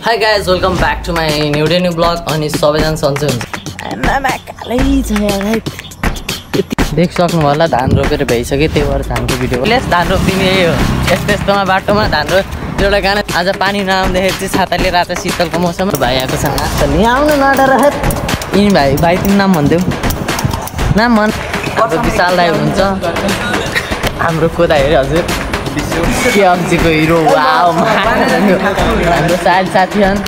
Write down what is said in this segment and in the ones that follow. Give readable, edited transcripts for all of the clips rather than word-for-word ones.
Hi guys, welcome back to my new vlog. अनि सबैजना सन्चै हुन्छ। आमा कालै छ यार। देख सक्नु होला धान रोपेर भइसक्यो, त्यही भएर धानको भिडियो। लेस धान रोप्दिने यही हो। यस्तोमा बाटोमा धान रोप एउटा गाना आज पानी नआउँदाखेरि चाहिँ छाता लिएर आज शीतलको मौसममा भाइ आएको छ। नि आउनु नडर है। यिनी भाइ तिम्रो नाम भन्देऊ। नाम भन। अब विशाल दाइ हुन्छ। हाम्रो कोदा हेरे हजुर। के अब्जीको हिरो वाओ हाम्रो साथी छन्।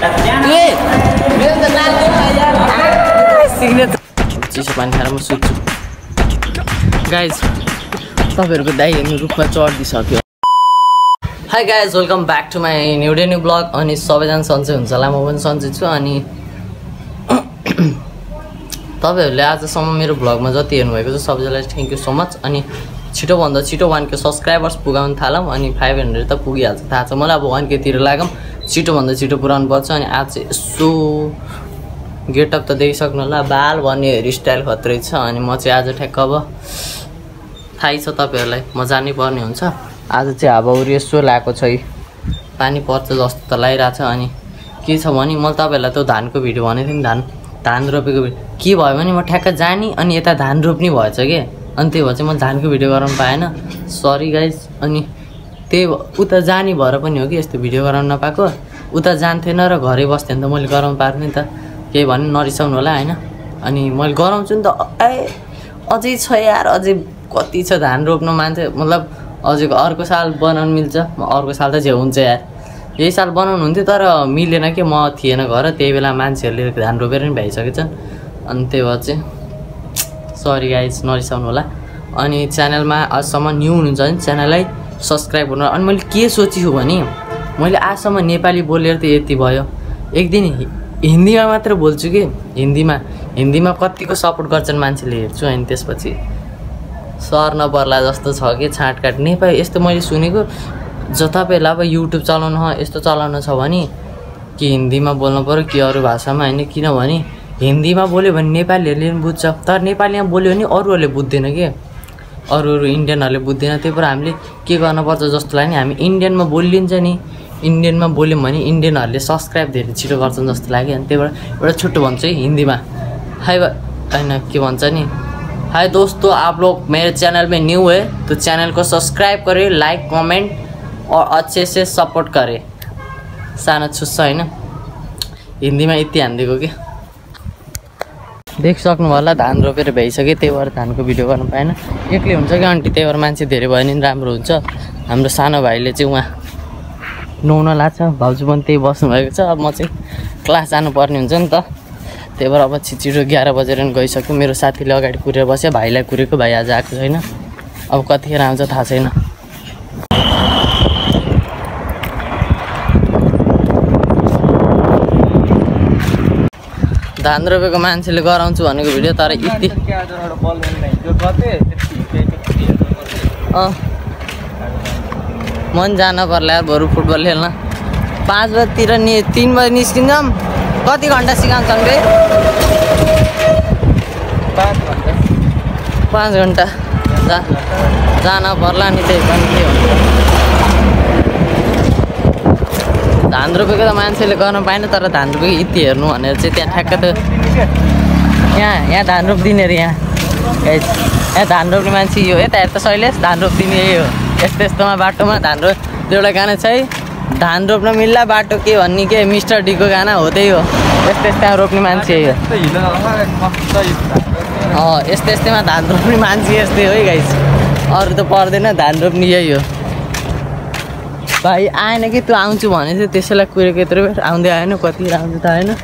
चिसो पानी खाएर म सुत्छु। गाइज तपाईँहरूको दाइ हेर्नु रुखमा चढिसक्यो। Hi guys, welcome back to my new blog. अनि सबैजना सन्चै हुन्छ होला, म पनि सन्चै छु। अनि तपाईँहरूले आजसम्म मेरो भ्लगमा जति हेर्नुभएको छ सबैजनालाई थ्याङ्क यू सो मच। अनि छिटोभन्दा छिटो 1K सब्सक्राइबर्स पुगाउनु थालौँ। अनि 500 त पुगिहाल्छ, थाहा छ मलाई। अब 1K तिर लागौँ, छिटोभन्दा छिटो पुऱ्याउनु पर्छ। अनि आज चाहिँ यसो गेटअप त देखिसक्नु होला, बाल भन्ने हेयर स्टाइल खत्रै छ। अनि म चाहिँ आज ठ्याक्क अब थाहै छ तपाईँहरूलाई, म जानै पर्ने हुन्छ। आज चाहिँ हावाहुरी यसो लगाएको छ, पानी पर्छ जस्तो त लागिरहेको छ। अनि के छ भने मैले तपाईँहरूलाई त्यो धानको भिडियो भनेको थिएँ नि, धान रोपेको भिडियो। के भयो भने म ठ्याक्क जाने अनि यता धान रोप्ने भएछ कि, अनि त्यही भएर चाहिँ मैले धानको भिडियो गराउनु पाएन, सरी गाइज। अनि त्यही उता जाने भएर पनि हो कि यस्तो भिडियो गराउनु नपाएको। उता जान्थेन र घरै बस्थेँ नि त, मैले गराउनु पाएको नि त, केही भन्नु नरिसाउनु होला होइन। अनि मैले गराउँछु नि त। अझै छ यार, अझै कति छ धान रोप्नु मान्छे, मतलब अझै अर्को साल बनाउनु मिल्छ। अर्को साल त जे हुन्छ यार, यही साल बनाउनु हुन्थ्यो तर मिलेन कि, म थिएन घर। त्यही बेला मान्छेहरूले धान रोपेर नि भइसकेछन्। अनि त्यही भएर चाहिँ सरी गाइज, नरिसाउनु होला। अनि च्यानलमा आजसम्म न्यू हुनुहुन्छ भने च्यानललाई सब्सक्राइब गर्नु। अनि मैले के सोचेको भने मैले आजसम्म नेपाली बोलेर त यति भयो, एक दिन हिन्दीमा मात्र बोल्छु कि। हिन्दीमा कतिको सपोर्ट गर्छन् मान्छेले हेर्छु। अनि त्यसपछि सर नपर्ला जस्तो छ कि छाँटकाट नेपाली यस्तो मैले सुनेको। तपाईँहरूलाई अब युट्युब चलाउनु यस्तो चलाउनु छ भने कि हिन्दीमा बोल्नु पऱ्यो कि अरू भाषामा होइन, किनभने हिन्दीमा बोल्यो भने नेपालीहरूले पनि बुझ्छ, तर नेपालीमा बोल्यो भने अरूहरूले बुझ्दैन कि, अरू इन्डियनहरूले बुझ्दैन। त्यही भएर हामीले के गर्नुपर्छ जस्तो लाग्यो नि, हामी इन्डियनमा बोलिन्छ नि, इन्डियनमा बोल्यौँ भने इन्डियनहरूले सब्सक्राइब धेरै छिटो गर्छन् जस्तो लाग्यो। अनि त्यही भएर एउटा छुट्टो भन्छु है हिन्दीमा। हाई होइन के भन्छ नि, हाई दोस्तों, आप लोग मेरे चैनल में न्यू है तो चैनल को सब्सक्राइब करें, लाइक कमेंट और अच्छे से सपोर्ट करें। सानो छुस्छ होइन, हिन्दीमा यति हानिदिएको कि। देख सक्नु होला धान रोपेर भइसक्यो, त्यही भएर धानको भिडियो गर्नु पाएन। एक्लै हुन्छ कि आन्टी, त्यही भएर मान्छे धेरै भयो भने राम्रो हुन्छ। हाम्रो सानो भाइले चाहिँ उहाँ नुहाउन लाग्छ, भाउजू पनि त्यही बस्नुभएको छ। अब म चाहिँ क्लास जानुपर्ने हुन्छ नि त, त्यही भएर अब छिटो 11 बजेर गइसक्यो। मेरो साथीले अगाडि कुरेर बस्यो, भाइलाई कुरेको, भाइ आज आएको छैन। अब कतिखेर आउँछ थाहा छैन। धान रोपेको मान्छेले गराउँछु भनेको भिडियो, तर यति मन जान पर्ला यार बरु फुटबल खेल्न। 5 बजीतिर 3 बजी निस्किन्छौँ। कति घन्टा सिकाउँछन् बे? 5 घन्टा जान पर्ला नि, त्यही पनि के हुन्छ। धान रोपेको त मान्छेले गर्न पाएन, तर धान रोपेको यति हेर्नु भनेर चाहिँ त्यहाँ ठ्याक्क त यहाँ धान रोप्दिने अरे। यहाँ धान रोप्ने मान्छे यो यता हेर त शैलेश, धान रोप्दिने यही हो। यस्तोमा बाटोमा धान रोप त्यो एउटा गाना छ है, धान रोप्न मिल्ला बाटो के भन्ने के, मिस्टर डीको गाना हो, त्यही हो। यस्तोमा रोप्ने मान्छे यही हो। यस्तैमा धान रोप्ने मान्छे यस्तै हो है गाइस, अरू त पर्दैन, धान रोप्ने यही हो। भाइ आएन कि तँ आउँछु भने चाहिँ त्यसैलाई कुरेको यत्रो बेर आउँदै आएन, कति आउँछ त आएन।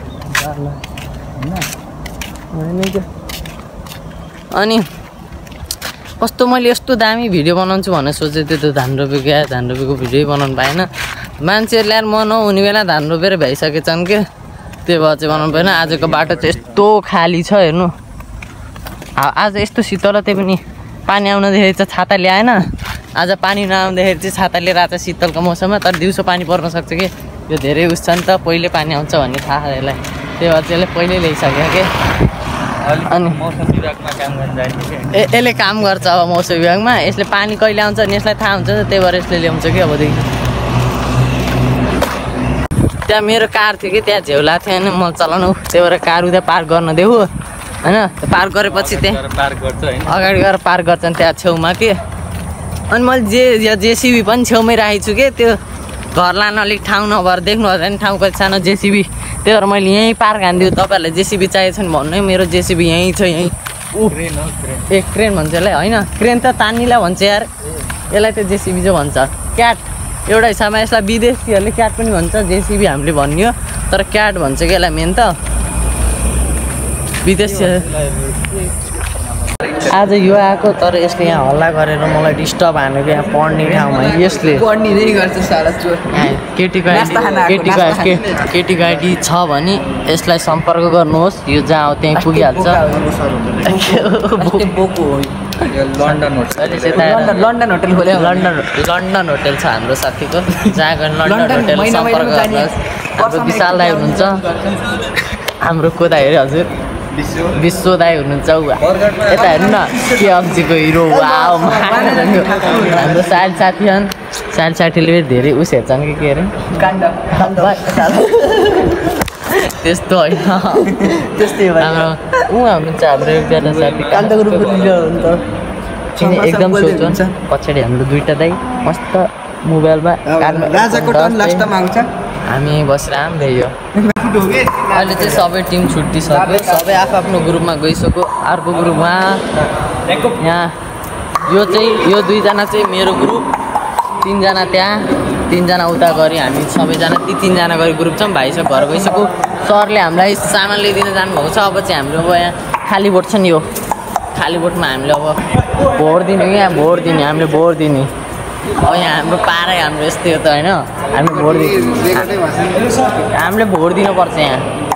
अनि कस्तो मैले यस्तो दामी भिडियो बनाउँछु भनेर सोचेको थिएँ, त्यो धान रोपेको धान रोपेको भिडियो बनाउनु पाएन। मान्छेहरूले यार म नहुने बेला धान रोपेर भइसकेछन् कि, त्यही भएर चाहिँ बनाउनु पाएन। आजको बाटो चाहिँ यस्तो खाली छ हेर्नु, आज यस्तो शीतल, त्यही पनि पानी आउनदेखि चाहिँ छाता ल्याएन। आज पानी नआउँदाखेरि चाहिँ छाता लिएर आज शीतलको मौसममा, तर दिउँसो पानी पर्न सक्छ कि, यो धेरै उस छ नि त, पहिले पानी आउँछ भन्ने थाहा छ यसलाई, त्यही भएर चाहिँ यसले पहिले ल्याइसक्यो कि। अनि मौसम विभागमा काम गर्न जान्छ कि यसले काम गर्छ अब मौसम विभागमा, यसले पानी कहिले आउँछ नि यसलाई थाहा हुन्छ, त्यही भएर यसले ल्याउँछ कि अबदेखि। त्यहाँ मेरो कार थियो कि त्यहाँ झेउला थियो होइन म चलाउनु त्यही भएर कार उता पार्क गर्न देऊ होइन पार्क गरेपछि त्यहाँ अगाडि गएर पार्क गर्छन् त्यहाँ छेउमा के अनि मैले जेसिबी पनि छेउमै राखेको छु कि त्यो घर लान अलिक ठाउँ नभएर देख्नु हुँदैन ठाउँको सानो जेसिबी त्यही भएर मैले यहीँ पार्क हानिदिउँ तपाईँहरूलाई जेसिबी चाहिएको छ भने भन्नु है मेरो जेसिबी यहीँ छ यहीँ ए क्रेन भन्छ यसलाई होइन क्रेन त तान्नीलाई भन्छ यार यसलाई त जेसिबी चाहिँ भन्छ क्याट एउटा हिसाबमा यसलाई विदेशीहरूले क्याट पनि भन्छ जेसिबी हामीले भन्यो तर क्याट भन्छ कि यसलाई मेन त विदेशी आज यो आएको तर यसले यहाँ हल्ला गरेर मलाई डिस्टर्ब हानेको यहाँ पढ्ने ठाउँमा यसले केटीको आइडी छ भने यसलाई सम्पर्क गर्नुहोस् यो जहाँ हो त्यहीँ पुगिहाल्छ लन्डन होटेल छ हाम्रो साथीको जहाँ गएर लन्डन होटेल सम्पर्क गर्नुहोस् हाम्रो विशाल दाई हुनुहुन्छ हाम्रो कोदाहरू हजुर विश्व दाई हुनुहुन्छ यता हेर्नु न के अब्जीको हिरो हाम्रो साइड साथी छन् साइड साथीले धेरै उस हेर्छन् कि के अरे त्यस्तो होइन त्यस्तै हाम्रो हुनुहुन्छ हाम्रो एकजना साथी कान्तको रूपमा एकदम सोच्छ पछाडि हाम्रो दुईवटा दाई मस्त मोबाइलमा हामी बसेर हाम्रो यो अहिले चाहिँ सबै टिम छुट्टिसक्यो सबै आफ्नो ग्रुपमा गइसक्यो अर्को ग्रुपमा यहाँ यो दुईजना चाहिँ मेरो ग्रुप तीनजना त्यहाँ तीनजना उता गरी हामी सबैजना ती तीनजना गरी ग्रुप छौँ भाइ छ घर गइसक्यो सरले हामीलाई सामान ल्याइदिन जानुभएको छ अब चाहिँ हाम्रो अब यहाँ खाली बोट छ नि यो खाली बोटमा हामीले अब भोट दिने यहाँ भोट दिने हामीले भोट दिने अब यहाँ हाम्रो पारै हाम्रो यस्तै हो त होइन हामी भोट हामीले भोट दिनुपर्छ यहाँ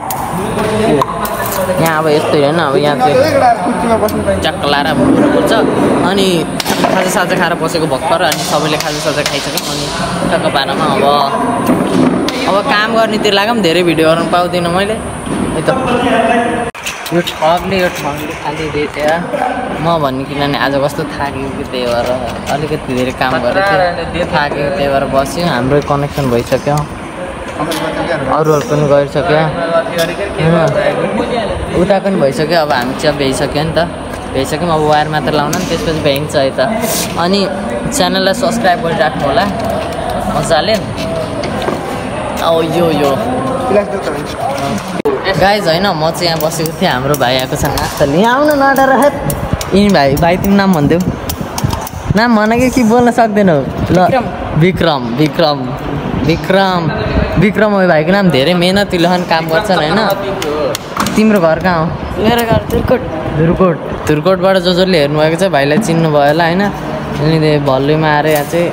अब यस्तै होइन अब यहाँ चाहिँ चक्क लाएर भोट पर्छ अनि खाजासाजा खाएर बसेको भर्खर अनि सबैले खाजासाजा खाइसक्यौँ अनि टक्क पारामा अब काम गर्नेतिर लाग्यो धेरै भिडियो गर्नु पाउँदिनँ मैले है त यो ठगले खालि दिएछ म भन्ने किनभने आज कस्तो थाकेको कि त्यही भएर अलिकति धेरै काम गरेको थियो थाकेको त्यही भएर बस्यो हाम्रो कनेक्सन भइसक्यो अरूहरूको पनि गइसक्यो उता पनि भइसक्यो अब हामी चाहिँ भ्याइसक्यो नि त भ्याइसक्यौँ अब वायर मात्र लाउनु नि त्यसपछि भ्याइन्छ है त अनि च्यानललाई सब्सक्राइब गरिराख्नु होला मजाले अब यो गाइज होइन म चाहिँ यहाँ बसेको थिएँ हाम्रो भाइ आएको छ नास्ता लिएर आउन नडर यिनी भाइ तिमी नाम भनिदेऊ नाम भन कि बोल्न सक्दैनौ ल विक्रम हो भाइको नाम धेरै मेहनतिलो काम गर्छन् होइन तिम्रो घर कहाँ हो मेरो घर धुरकोटबाट जसले हेर्नुभएको छ भाइलाई चिन्नुभयो होला होइन अनि भल्लुमा आएर यहाँ चाहिँ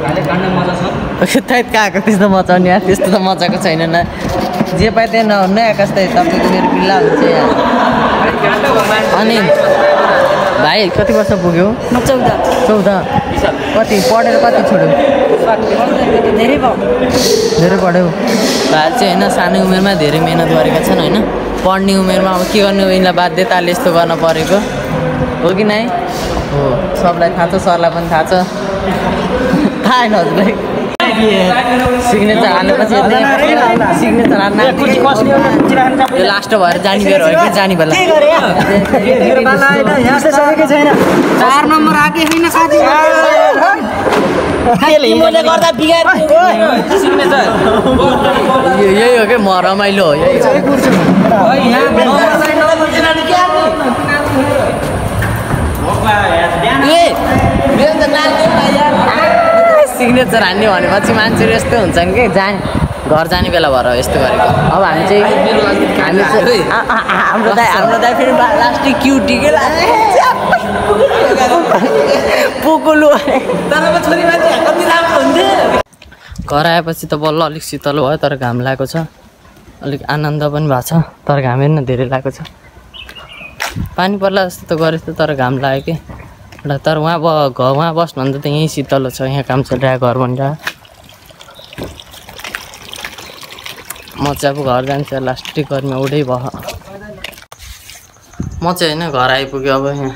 कहाँको त्यस्तो मचाउने यहाँ त्यस्तो त मजाको छैन न जे पाए त्यही नहुनु आकाशै तपाईँको मेरो पिल्ला हुन्छ यहाँ अनि भाइ कति वर्ष पुग्यो 14 कति पढेर कति छोड्यो धेरै पढ्यो भाइ चाहिँ होइन सानो उमेरमा धेरै मिहिनेत गरेका छन् होइन पढ्ने उमेरमा अब के गर्ने यिनीलाई बाध्यताले यस्तो गर्न परेको हो कि नै हो सबलाई थाहा छ सरलाई पनि थाहा छ थाहा होइन हजुरलाई सिग्नेचर हाल्नुपर्छ सिग्नेचर हाल्नु यो लास्ट भएर जाने बेर हो कि जाने बेला 4 नम्बर आके छैन साथी यही हो कि म रमाइलो हो सिग्नेचर हान्ने भनेपछि मान्छेहरू यस्तो हुन्छन् कि घर जाने बेला भएर यस्तो गरेको अब हामी चाहिँ हाम्रो दाइ फेरि लास्टै क्युटी के पोकोलु घर आएपछि त बल्ल अलिक शीतल भयो तर घाम लागेको छ अलिक आनन्द पनि भएको छ तर घाम हेर्न धेरै लागेको छ पानी पर्ला जस्तो त गरेको थियो तर घाम लाग्यो कि तर वहाँ बस्नुभन्दा त यहीँ शीतल छ यहाँ काम चलिरहेको घर बनिरहेको म चाहिँ अब घर जान्छु लास्टै गर्मी उडै भयो म चाहिँ होइन घर आइपुग्यो अब यहाँ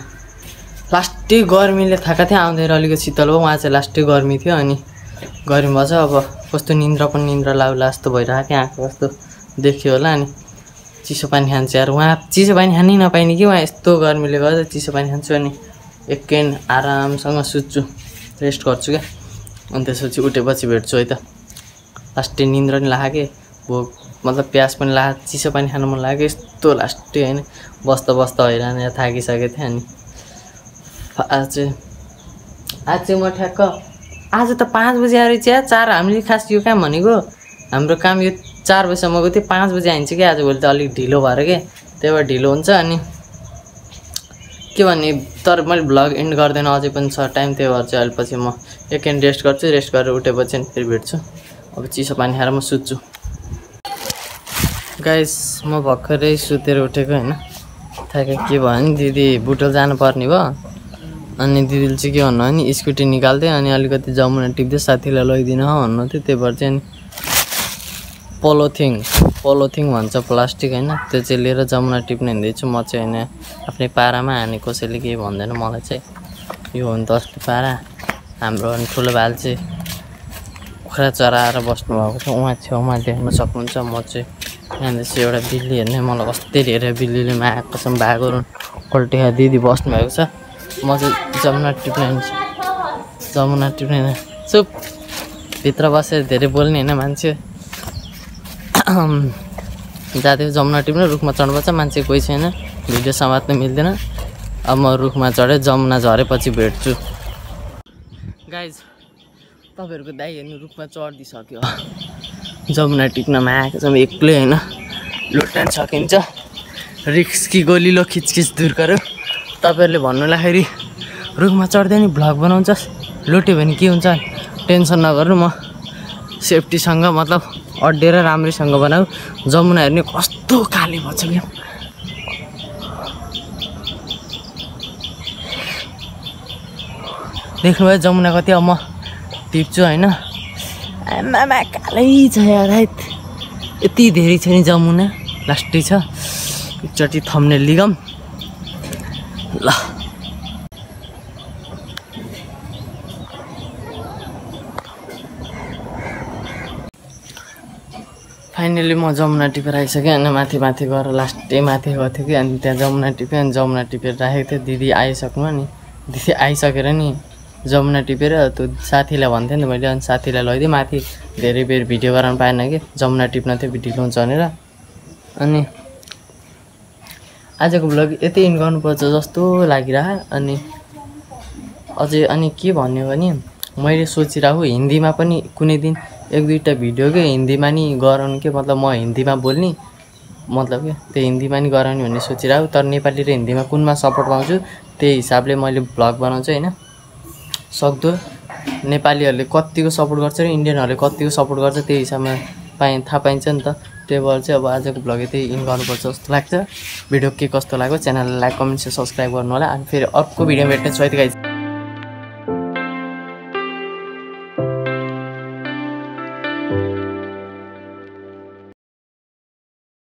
लास्टै गर्मीले थाहा थियो आउँदैन अलिकति शीतल भयो उहाँ चाहिँ लास्टै गर्मी थियो अनि गर्मी भएछ अब कस्तो निन्द्रा पनि निन्द्रा लाउला जस्तो भइरहेको थियो आँखा कस्तो देखियो होला अनि चिसो पानी खान्छु यार उहाँ चिसो पानी खानै नपाइने कि उहाँ यस्तो गर्मीले गर्दा चिसो पानी खान्छु अनि एकैन आरामसँग सुत्छु रेस्ट गर्छु क्या अनि त्यसपछि उठेपछि भेट्छु है त लास्टै निन्द्रा नि लाग्यो भोक मतलब प्यास पनि लाग्यो चिसो पानी खानु मन लाग्यो यस्तो लास्टै होइन बस्दा बस्दा हैरान थाकिसकेको थिएँ अनि आज चाहिँ म ठ्याक्क आज त 5 बजे आएर चाहिँ 4 हामीले खास यो काम भनेको हाम्रो काम यो 4 बजीसम्म गएको थियो 5 बजे आइन्छ कि आज भोलि त अलिक ढिलो भएर के त्यही भएर ढिलो हुन्छ अनि के भन्ने तर मैले भ्लग एन्ड गर्दैन अझै पनि छ टाइम त्यही भएर चाहिँ अहिले पछि म एकैन रेस्ट गर्छु रेस्ट गरेर उठेपछि फेरि भेट्छु अब चिसो पानी खाएर म सुत्छु गाइस म भर्खरै सुतेर उठेको होइन थाहा के भयो नि दिदी बुटोल जानुपर्ने भयो अनि दिदीले चाहिँ के भन्नु भने स्कुटी निकाल्दै अनि अलिकति जमुना टिप्दै साथीलाई लैदिनु भन्नु थियो त्यही भएर चाहिँ पोलोथिङ भन्छ प्लास्टिक होइन त्यो चाहिँ लिएर जमुना टिप्ने हुँदैछु म चाहिँ होइन आफ्नै पारामा हाने कसैले केही भन्दैन मलाई चाहिँ यो हो नि त अस्ति पारा हाम्रो अनि ठुलो भाल चाहिँ कुखुरा चराएर बस्नुभएको छ उहाँ छेउमा देख्न सक्नुहुन्छ म चाहिँ यहाँनिर चाहिँ एउटा बिल्ली हेर्ने मलाई कस्तै धेरै बिल्लीले माया कसम भागो पल्टेका दिदी बस्नुभएको छ म चाहिँ जमुना टिप्ने चुप भित्र बसेर धेरै बोल्ने होइन मान्छे जाँदै जमुना टिप्ने रुखमा चढ्नुपर्छ मान्छे कोही छैन भिडियो समात्न मिल्दैन अब म रुखमा चढेँ जमुना झरेपछि भेट्छु गाइज तपाईँहरूको दाइ हेर्नु रुखमा चढिदिइसक्यो जमुना टिप्नमा आएको छ एक्लै होइन लुट्न सकिन्छ रिक्सकी गोलिलो खिचखिच दूर गऱ्यो तपाईँहरूले भन्नुलाई रुखमा चढ्दै नि भ्लग बनाउँछस् लुट्यो भने के हुन्छ टेन्सन नगर्नु म सेफ्टीसँग मतलब अड्डेर राम्रैसँग बनाऊ जमुना हेर्ने कस्तो काली भन्छ क्या देख्नुभयो जमुना कति अब म टिप्छु होइन आमा कालै छ यार यति धेरै छ नि जमुना लास्टै छ एकचोटि थम्ने लिगम ल फाइनली म जमुना टिपेर आइसकेँ अनि माथि गएर लास्टै माथि गएको थियो कि अनि त्यहाँ जमुना टिपेँ अनि जमुना टिपेर राखेको थियो दिदी आइसक्नु नि दिदी आइसकेर नि जमुना टिपेर त्यो साथीलाई भन्थेँ नि मैले अनि साथीलाई लैदिएँ माथि धेरै बेर भिडियो गराउनु पाएन कि जमुना टिप्न थियो ढिलो हुन्छ भनेर अनि आजको भ्लग यति इन गर्नुपर्छ जस्तो लागिरह्यो अनि अझै अनि के भन्यो भने मैले सोचिरहेको हिन्दीमा पनि कुनै दिन 1-2टा भिडियो के हिन्दीमा नि गराउनु के मतलब म हिन्दीमा बोल्ने मतलब के त्यो हिन्दीमा नि गराउने भन्ने सोचिरहेको तर नेपाली र हिन्दीमा कुनमा सपोर्ट पाउँछु त्यही हिसाबले मैले भ्लग बनाउँछु होइन सक्दो नेपालीहरूले कतिको सपोर्ट गर्छ र इन्डियनहरूले कतिको सपोर्ट गर्छ त्यही हिसाबमा थाहा पाइन्छ नि त त्यही भएर चाहिँ अब आजको भ्लग यतै इन गर्नुपर्छ जस्तो लाग्छ भिडियो के कस्तो लाग्यो च्यानललाई लाइक कमेन्ट सब्सक्राइब गर्नु होला अनि फेरि अर्को भिडियो भेट्ने छु है गाइस।